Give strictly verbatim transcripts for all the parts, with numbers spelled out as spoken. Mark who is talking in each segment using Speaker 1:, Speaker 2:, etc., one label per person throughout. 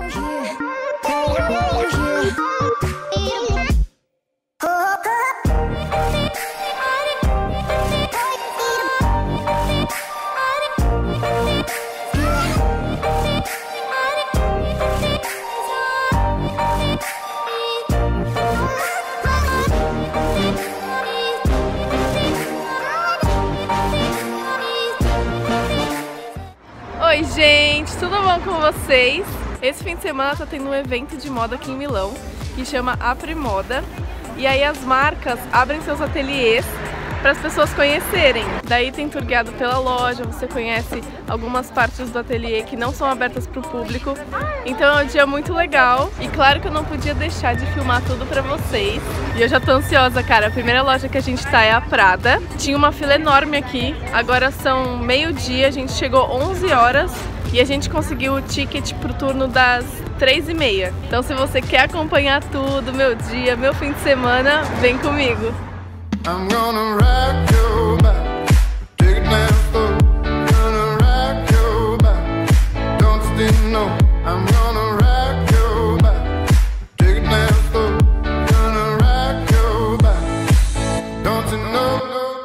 Speaker 1: Oi gente, tudo bom com vocês? Esse fim de semana tá tendo um evento de moda aqui em Milão que chama Aprimoda. E aí as marcas abrem seus ateliês para as pessoas conhecerem. Daí tem tour guiado pela loja, você conhece algumas partes do ateliê que não são abertas para o público. Então é um dia muito legal e claro que eu não podia deixar de filmar tudo para vocês. E eu já tô ansiosa, cara. A primeira loja que a gente tá é a Prada. Tinha uma fila enorme aqui, agora são meio-dia, a gente chegou onze horas e a gente conseguiu o ticket pro turno das três e meia. Então se você quer acompanhar tudo, meu dia, meu fim de semana, vem comigo! I'm gonna rock your back, take it down slow. Gonna rock your back, don't you know? I'm gonna rock your back, take it down slow. Gonna rock your back, don't you know?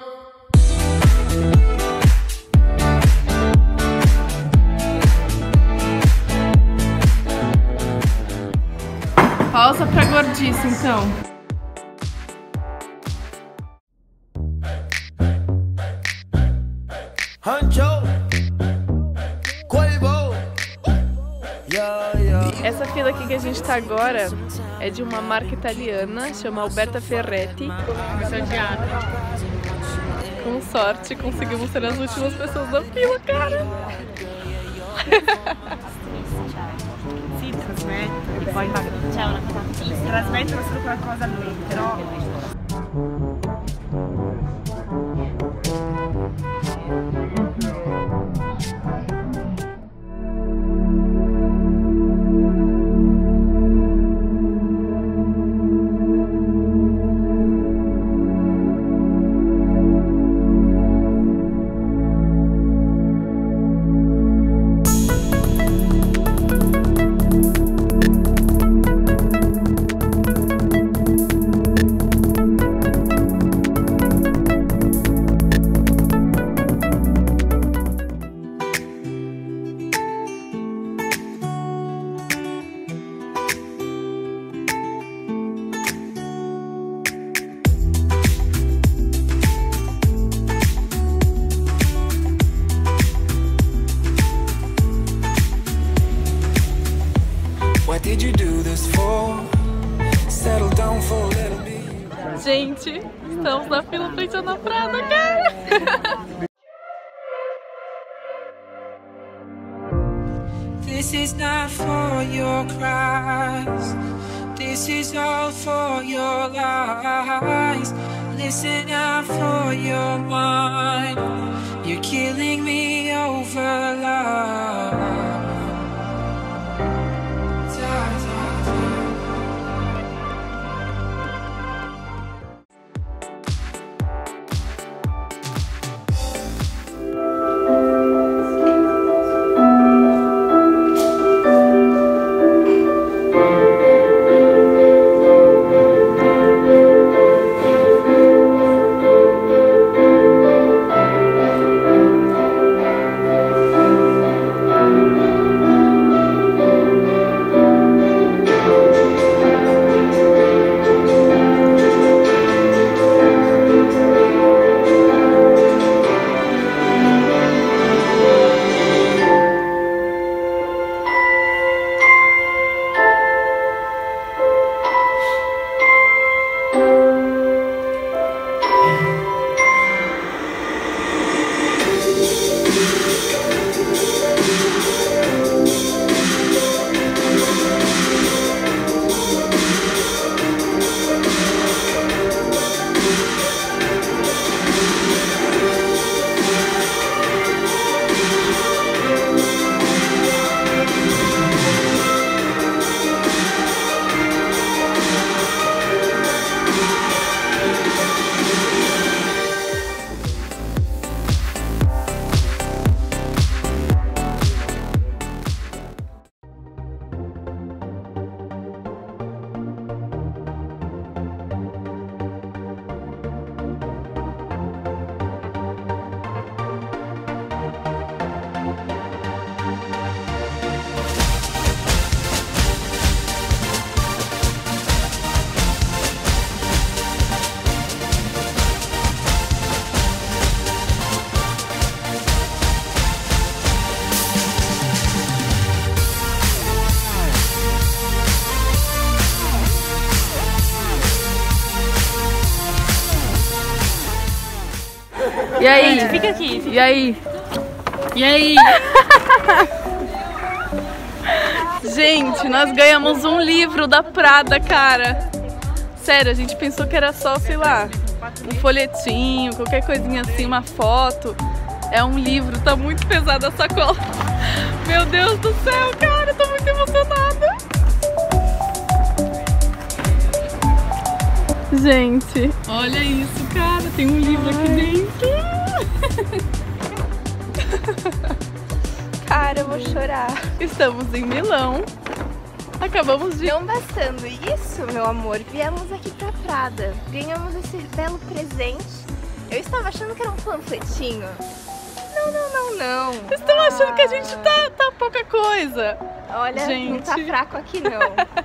Speaker 1: Pausa pra gordice, então. Essa fila aqui que a gente tá agora é de uma marca italiana, chama Alberta Ferretti. Com sorte conseguimos ser as últimas pessoas da fila, cara!
Speaker 2: Sì, trasmetto, e poi c'è una cosa. Trasmettono solo qualcosa a lui, però.
Speaker 1: Gente, estamos na fila frente à Prada, cara!
Speaker 3: This is not for your cries. This is all for your lies. Listen out for your mind. You're killing me over love.
Speaker 1: E aí?
Speaker 2: Fica aqui.
Speaker 1: E aí?
Speaker 2: E aí?
Speaker 1: Gente, nós ganhamos um livro da Prada, cara. Sério, a gente pensou que era só, sei lá, um folhetinho, qualquer coisinha assim, uma foto. É um livro, tá muito pesada a sacola. Meu Deus do céu, cara, tô muito emocionada. Gente, olha isso, cara, tem um livro aqui dentro.
Speaker 4: Cara, eu vou chorar.
Speaker 1: Estamos em Milão. Acabamos de...
Speaker 4: Não bastando isso, meu amor, viemos aqui pra Prada. Ganhamos esse belo presente. Eu estava achando que era um panfletinho. Não, não, não, não.
Speaker 1: Vocês estão achando que a gente tá, tá pouca coisa.
Speaker 4: Olha,
Speaker 1: gente,
Speaker 4: não tá fraco aqui não.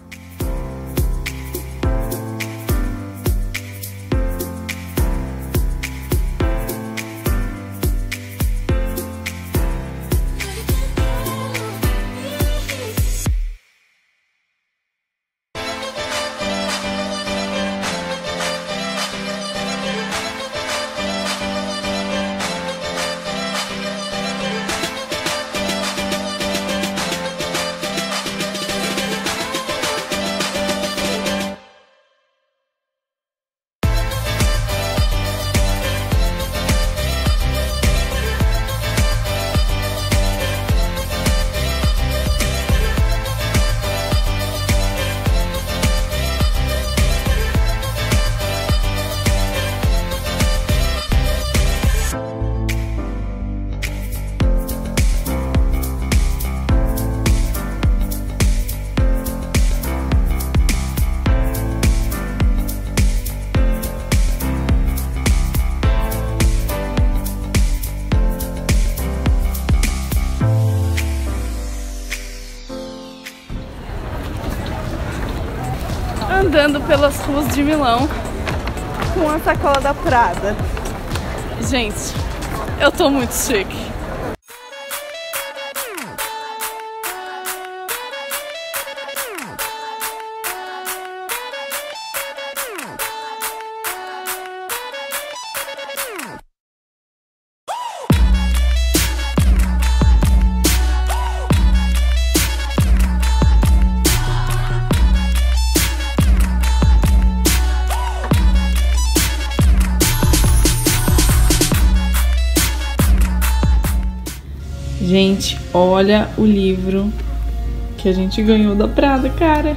Speaker 1: Andando pelas ruas de Milão com a sacola da Prada. Gente, eu tô muito chique. Gente, olha o livro que a gente ganhou da Prada, cara.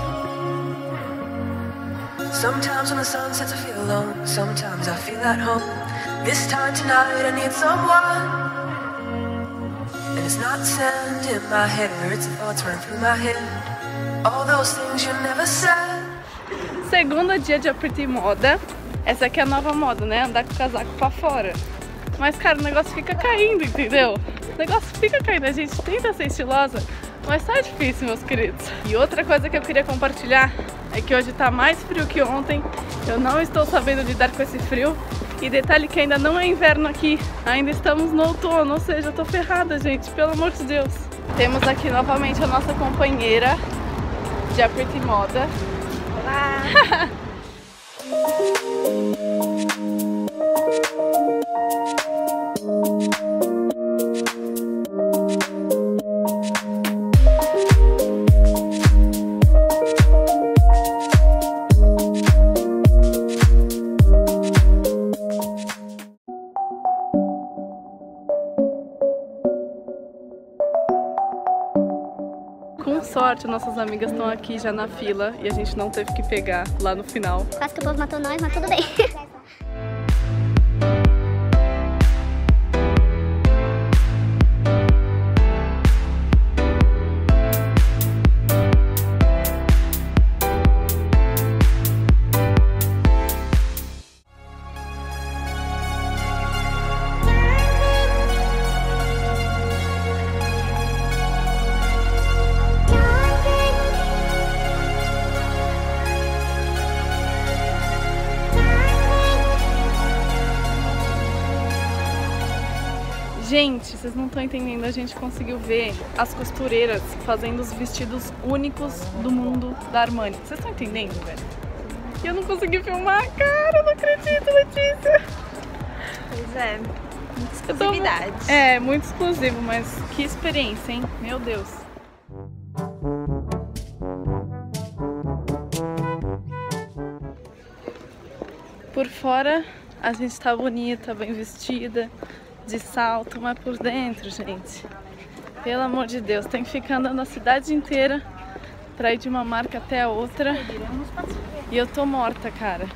Speaker 1: Sometimes when the sun sets I feel alone, sometimes I feel at home. This time tonight I need someone. And it's not sand in my hair, it's the thoughts running through my head. All those things you never said. Segundo dia de Pretty Moda. Essa aqui é a nova moda, né? Andar com o casaco pra fora. Mas, cara, o negócio fica caindo, entendeu? O negócio fica caindo, a gente tenta ser estilosa, mas tá difícil, meus queridos. E outra coisa que eu queria compartilhar é que hoje tá mais frio que ontem. Eu não estou sabendo lidar com esse frio. E detalhe que ainda não é inverno aqui, ainda estamos no outono, ou seja, eu tô ferrada, gente, pelo amor de Deus. Temos aqui novamente a nossa companheira de Pretty Moda. Olá! Com sorte, nossas amigas estão aqui já na fila e a gente não teve que pegar lá no final.
Speaker 5: Quase que o povo matou nós, mas tudo bem.
Speaker 1: Gente, vocês não estão entendendo, a gente conseguiu ver as costureiras fazendo os vestidos únicos do mundo da Armani. Vocês estão entendendo, velho? E eu não consegui filmar, cara, eu não acredito, Letícia.
Speaker 4: Pois é, muita
Speaker 1: Eu tô-
Speaker 4: exclusividade.
Speaker 1: É, muito exclusivo, mas que experiência, hein? Meu Deus. Por fora a gente tá bonita, bem vestida, de salto, mas por dentro, gente, pelo amor de Deus, tem que ficar andando a cidade inteira pra ir de uma marca até a outra. E eu tô morta, cara.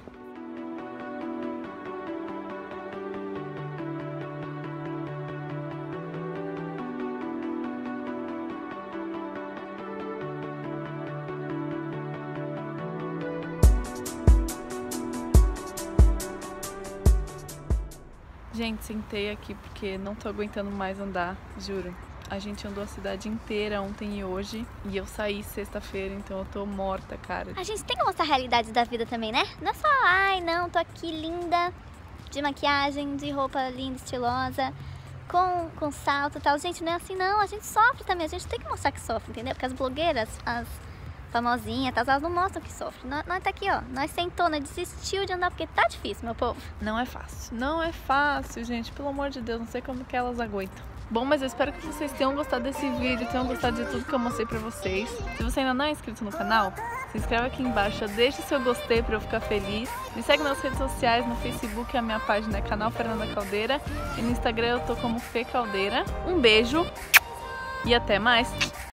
Speaker 1: Gente, sentei aqui porque não tô aguentando mais andar, juro. A gente andou a cidade inteira ontem e hoje e eu saí sexta-feira, então eu tô morta, cara.
Speaker 5: A gente tem que mostrar a realidade da vida também, né? Não é só, ai não, tô aqui linda, de maquiagem, de roupa linda, estilosa, com, com salto e tal. Gente, não é assim não, a gente sofre também, a gente tem que mostrar que sofre, entendeu? Porque as blogueiras, as famosinhas, tá, elas não mostram que sofre. Nós, nós tá aqui, ó, nós sentou, nós desistiu de andar porque tá difícil, meu povo.
Speaker 1: Não é fácil, não é fácil, gente, pelo amor de Deus, não sei como que elas aguentam. Bom, mas eu espero que vocês tenham gostado desse vídeo, tenham gostado de tudo que eu mostrei pra vocês. Se você ainda não é inscrito no canal, se inscreve aqui embaixo, deixa o seu gostei pra eu ficar feliz. Me segue nas redes sociais, no Facebook a minha página é canal Fernanda Caldeira e no Instagram eu tô como Fê Caldeira. Um beijo e até mais!